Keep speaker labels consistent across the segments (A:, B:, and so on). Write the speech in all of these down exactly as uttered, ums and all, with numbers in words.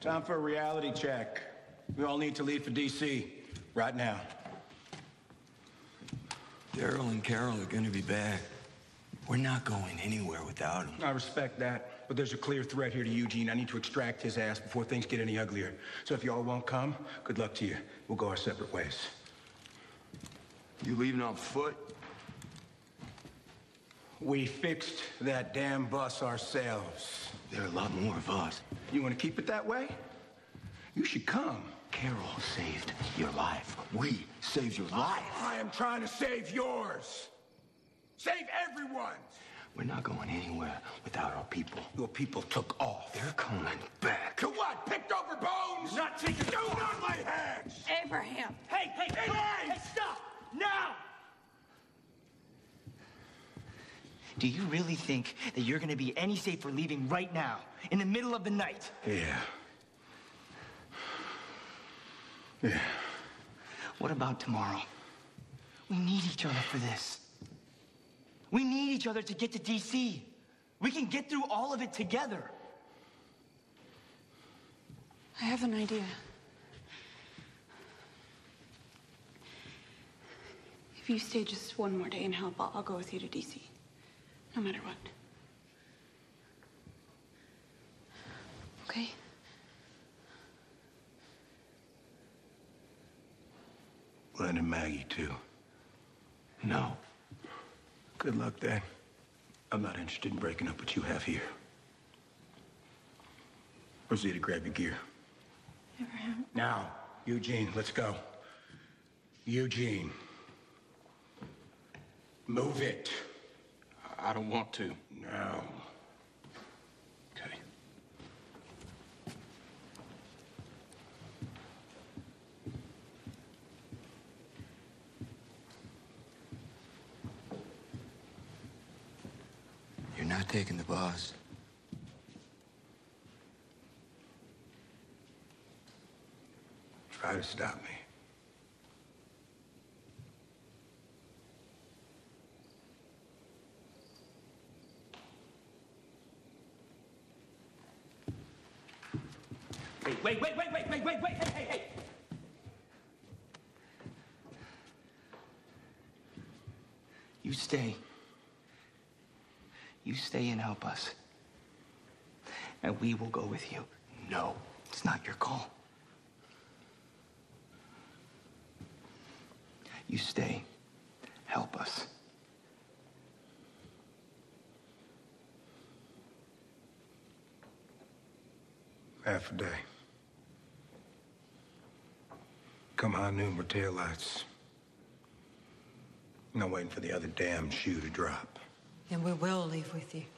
A: Time for a reality check. We all need to leave for D C right now.
B: Daryl and Carol are gonna be back. We're not going anywhere without them.
A: I respect that, but there's a clear threat here to Eugene. I need to extract his ass before things get any uglier. So if y'all won't come, good luck to you. We'll go our separate ways.
B: You leaving on foot?
A: We fixed that damn bus ourselves.
B: There are a lot more of us.
A: You want to keep it that way? You should come.
B: Carol saved your life. We saved your life.
A: I am trying to save yours. Save everyone's.
B: We're not going anywhere without our people.
A: Your people took off.
B: They're coming back.
A: To what? Picked over bones?
B: You're not taking
A: Do not lay hands!
C: Abraham!
D: Hey, hey, hey,
A: Hey!
D: hey, stop! Now!
E: Do you really think that you're gonna be any safer leaving right now, in the middle of the night?
A: Yeah. Yeah.
E: What about tomorrow? We need each other for this. We need each other to get to D C. We can get through all of it together.
C: I have an idea. If you stay just one more day and help, I'll, I'll go with you to D C. No matter what. Okay?
A: Glenn and Maggie, too.
B: No.
A: Good luck, then. I'm not interested in breaking up what you have here. Proceed to grab your gear.
C: Abraham.
A: Now, Eugene, let's go. Eugene. Move it.
B: I don't want to.
A: Now. Okay.
B: You're not taking the boss.
A: Try to stop me.
D: Wait, wait, wait, wait, wait, wait, wait, wait, hey, hey, hey!
E: You stay. You stay and help us. And we will go with you. No, it's not your call. You stay. Help us.
A: Half a day. Come high noon, we're taillights. I'm waiting for the other damn shoe to drop.
F: Then we will leave with you.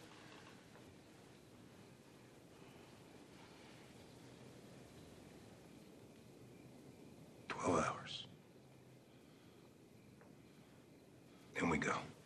A: Twelve hours. Then we go.